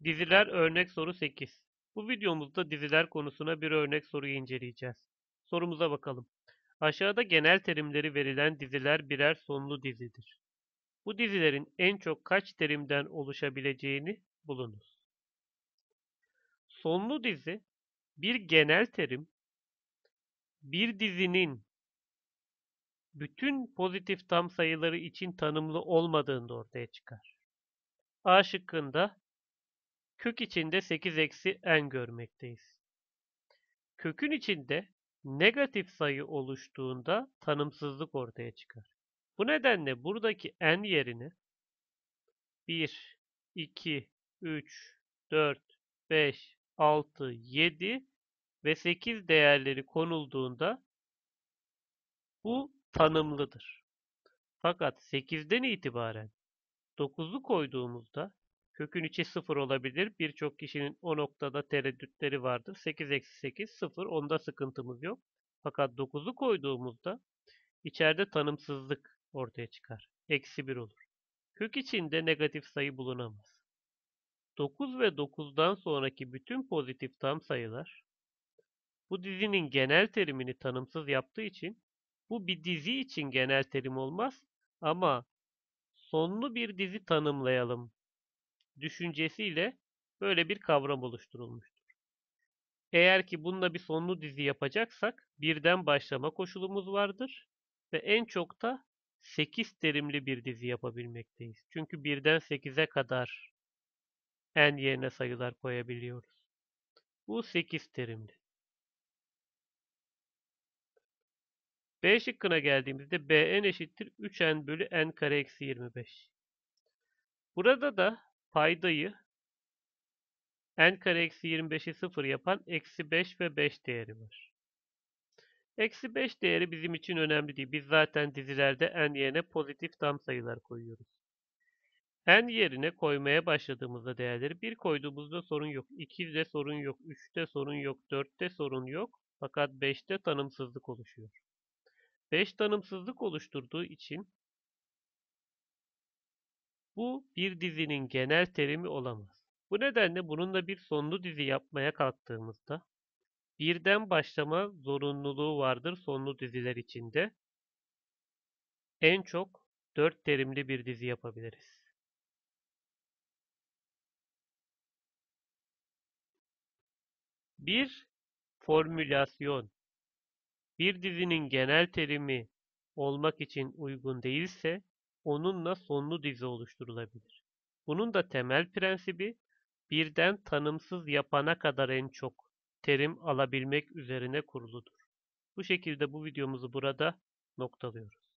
Diziler örnek soru 8. Bu videomuzda diziler konusuna bir örnek soruyu inceleyeceğiz. Sorumuza bakalım. Aşağıda genel terimleri verilen diziler birer sonlu dizidir. Bu dizilerin en çok kaç terimden oluşabileceğini bulunuz. Sonlu dizi bir genel terim, bir dizinin bütün pozitif tam sayıları için tanımlı olmadığında ortaya çıkar. A şıkkında kök içinde 8 eksi n görmekteyiz. Kökün içinde negatif sayı oluştuğunda tanımsızlık ortaya çıkar. Bu nedenle buradaki n yerine 1, 2, 3, 4, 5, 6, 7 ve 8 değerleri konulduğunda bu tanımlıdır. Fakat 8'den itibaren 9'u koyduğumuzda kökün içi 0 olabilir. Birçok kişinin o noktada tereddütleri vardır. 8 eksi 8 0. Onda sıkıntımız yok. Fakat 9'u koyduğumuzda içeride tanımsızlık ortaya çıkar. Eksi 1 olur. Kök içinde negatif sayı bulunamaz. 9 ve 9'dan sonraki bütün pozitif tam sayılar bu dizinin genel terimini tanımsız yaptığı için bu bir dizi için genel terim olmaz ama sonlu bir dizi tanımlayalım düşüncesiyle böyle bir kavram oluşturulmuştur. Eğer ki bununla bir sonlu dizi yapacaksak birden başlama koşulumuz vardır ve en çok da 8 terimli bir dizi yapabilmekteyiz. Çünkü birden 8'e kadar n yerine sayılar koyabiliyoruz. Bu 8 terimli. B şıkkına geldiğimizde Bn eşittir 3n bölü n kare eksi 25. Burada da paydayı n kare eksi 25'i 0 yapan eksi 5 ve 5 değeri var. Eksi 5 değeri bizim için önemli değil. Biz zaten dizilerde n yerine pozitif tam sayılar koyuyoruz. N yerine koymaya başladığımızda değerleri 1 koyduğumuzda sorun yok. 2'de sorun yok. 3'te sorun yok. 4'te sorun yok. Fakat 5'te tanımsızlık oluşuyor. 5 tanımsızlık oluşturduğu için bu bir dizinin genel terimi olamaz. Bu nedenle bununla bir sonlu dizi yapmaya kalktığımızda birden başlama zorunluluğu vardır sonlu diziler içinde. En çok 4 terimli bir dizi yapabiliriz. Bir formülasyon bir dizinin genel terimi olmak için uygun değilse onunla sonlu dizi oluşturulabilir. Bunun da temel prensibi birden tanımsız yapana kadar en çok terim alabilmek üzerine kuruludur. Bu şekilde bu videomuzu burada noktalıyoruz.